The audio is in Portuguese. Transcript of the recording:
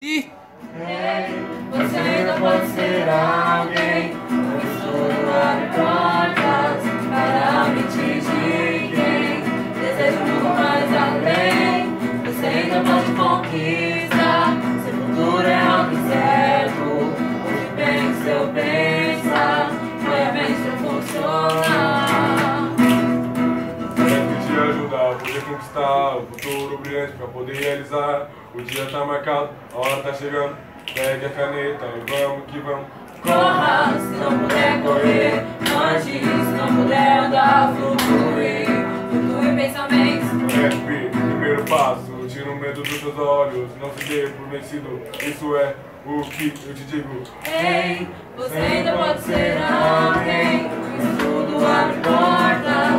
E Você ainda pode ser alguém. O estudo abre portas para me atingir quem deseja um mundo mais além. Você ainda pode conquistar. Seu futuro é algo incerto. Onde bem o seu pensa, realmente não funciona. Quero te ajudar a poder conquistar o futuro brilhante pra poder realizar. O dia tá marcado, a hora tá chegando. Pegue a caneta e vamos que vamos. Corra, se não puder correr, ande, se não puder andar, flutue, flutue pensamentos. Respire, primeiro passo, tira o medo dos seus olhos, não se dê por vencido, isso é o que eu te digo. Ei, você ainda pode ser alguém, o estudo abre portas